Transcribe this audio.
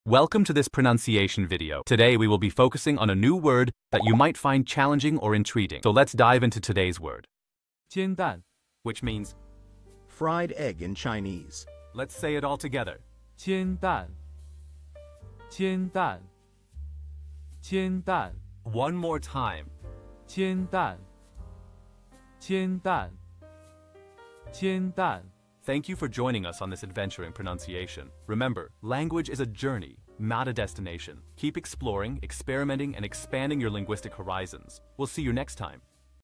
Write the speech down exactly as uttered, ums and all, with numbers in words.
Welcome to this pronunciation video. Today we will be focusing on a new word that you might find challenging or intriguing. So let's dive into today's word. 煎蛋 Which means, fried egg in Chinese. let's say it all together. 煎蛋煎蛋煎蛋 One more time. 煎蛋煎蛋煎蛋 Thank you for joining us on this adventure in pronunciation. Remember, language is a journey, not a destination. Keep exploring, experimenting, and expanding your linguistic horizons. We'll see you next time.